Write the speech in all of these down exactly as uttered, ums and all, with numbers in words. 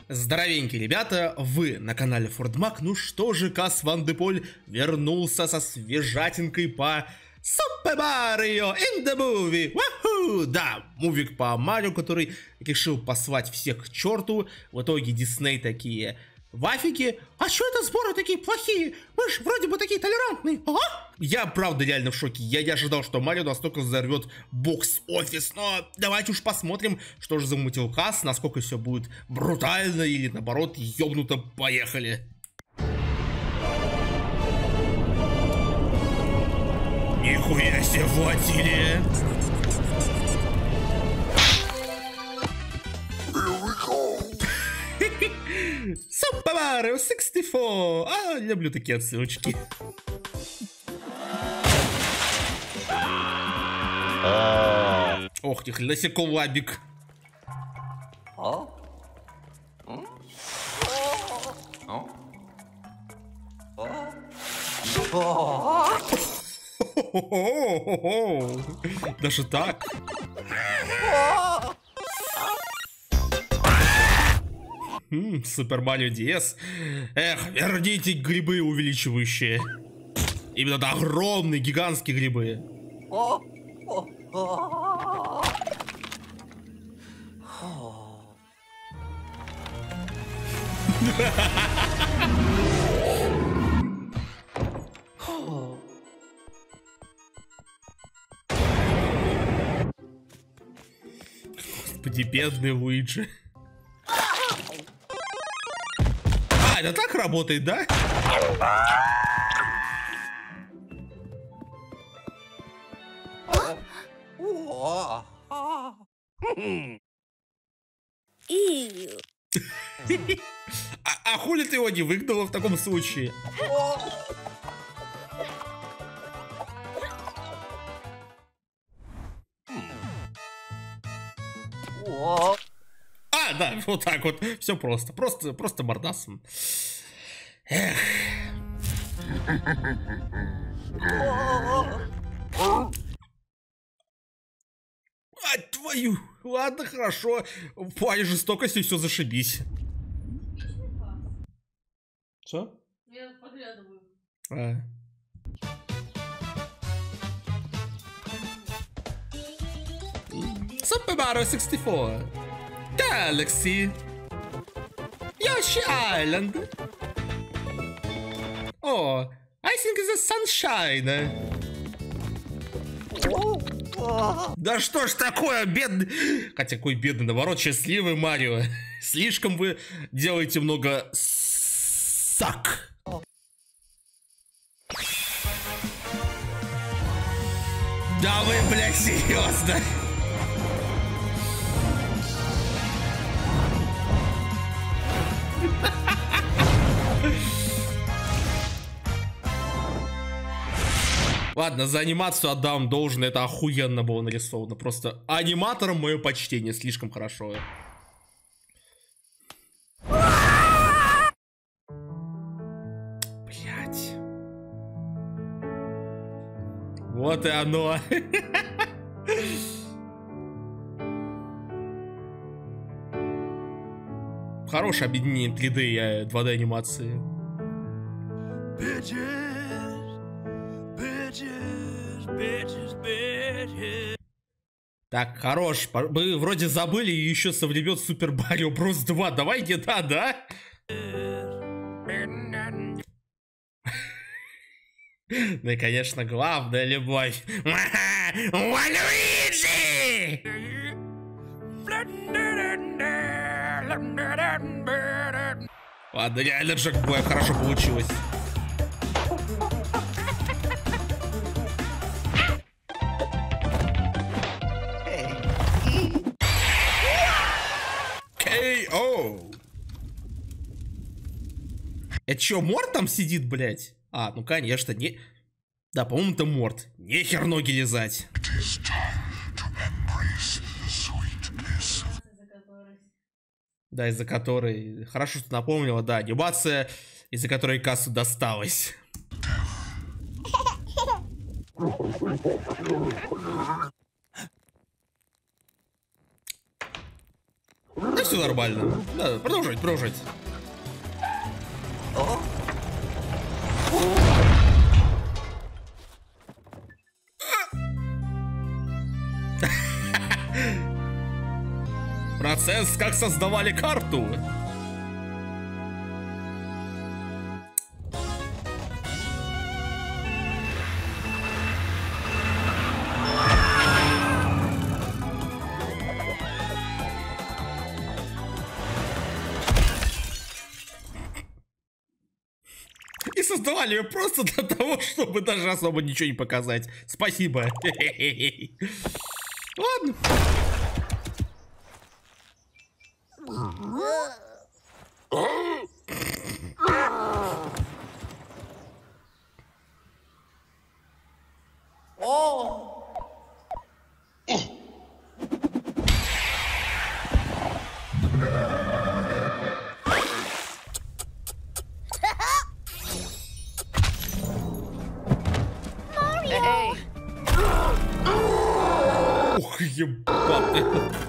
Здоровенькие ребята, вы на канале Фордмак. Ну что же, Кас Ван Деполь вернулся со свежатинкой по Super Mario in the Movie. Ваху! Да, мувик по Марио, который решил послать всех к черту. В итоге Дисней такие: вафики, а что это сборы такие плохие? Мы же вроде бы такие толерантные. Ага. Я правда реально в шоке. Я не ожидал, что Марио настолько взорвет бокс-офис. Но давайте уж посмотрим, что же замутил Кас, насколько все будет брутально или наоборот ёбнуто. Поехали. Нихуя себе флотилия. Super Mario шестьдесят четыре. А, люблю такие отсылочки. Ох ты, насекомлабик. Даже так? Супер Марио ди эс. Эх, верните грибы увеличивающие. Именно это огромные, гигантские грибы. Господи, бедный Луиджи. А, это так работает, да? а, а хули ты его не выгнала в таком случае? А, да, вот так вот. Все просто. Просто, просто мордасом. Эх. А, твою. Ладно, хорошо. В плане жестокости все зашибись. Что? Я подглядываю. А. Super Mario шестьдесят четыре. Galaxy. Yoshi Island. Oh, I think it's sunshine. Да что ж такое, бедный... Хотя какой бедный, наоборот, счастливый Марио. Слишком вы делаете много сак. Да вы, блядь, серьезно? Ладно, за анимацию отдам должное, это охуенно было нарисовано. Просто аниматорам мое почтение, слишком хорошо. Блять. Вот и оно. Хорошее объединение три дэ и два дэ анимации. Так, хорош. Мы вроде забыли еще со времен Супер Марио Брос два. Давай не да, да? Ну и, конечно, главная любовь. Луиджи! Ладно, реально же хорошо получилось. кей о! Это чё, Морт там сидит, блядь? А, ну конечно, не... Да, по-моему, это Морт. Нехер ноги лизать. Да, из-за которой... Хорошо, что напомнила, да, анимация, из-за которой Кассу досталось. Да все нормально. Да, продолжать, продолжать. Процесс, как создавали карту. И создавали ее просто для того, чтобы даже особо ничего не показать. Спасибо. Ладно. Ух, ебать.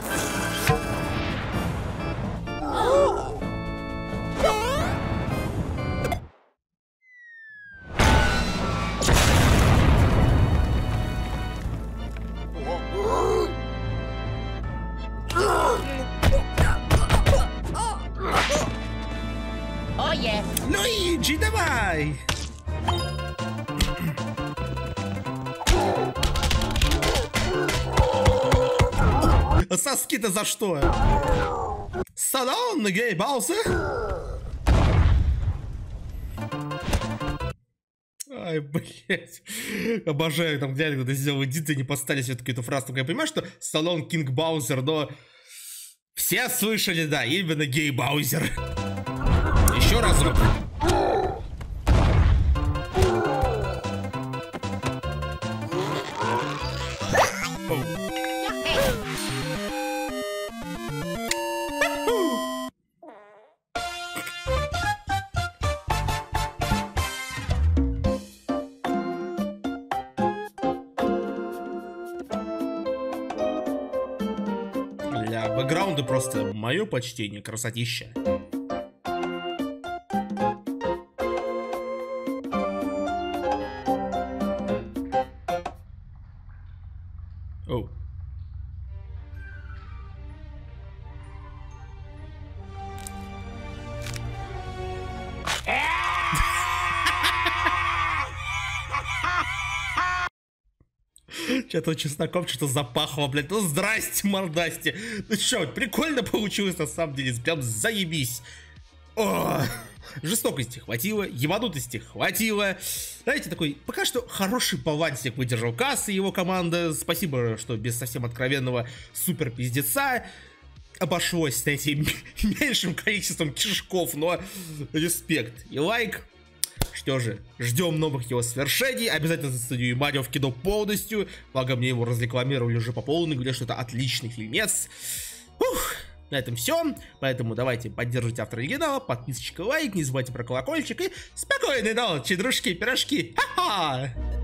Луиджи, давай! Соски-то за что? Салон, гей, Баузер? Ай, блять. Обожаю, там где кто-то сделал эдит, и не поставили все-таки эту фразу. Я понимаю, что салон Кинг Баузер, но все слышали, да, именно гей Баузер. Еще разок. Для бэкграунда просто мое почтение, красотища. Оу. Что-то чесноком что-то запахло, блядь. Ну здрасте, мордасти. Ну чё, прикольно получилось на самом деле. Прям заебись. О, жестокости хватило, ебанутости хватило. Знаете, такой пока что хороший балансик выдержал Касс и его команда. Спасибо, что без совсем откровенного супер пиздеца обошлось, знаете, меньшим количеством кишков, но респект и лайк. Что же, ждем новых его свершений. Обязательно заценю и Марио в кино полностью. Благо мне его разрекламировали уже по полной, говорят, что это отличный фильмец. Ух, на этом все. Поэтому давайте поддержите автора оригинала, подписочка, лайк, не забывайте про колокольчик и спокойной ночи, дружки, пирожки. Ха-ха!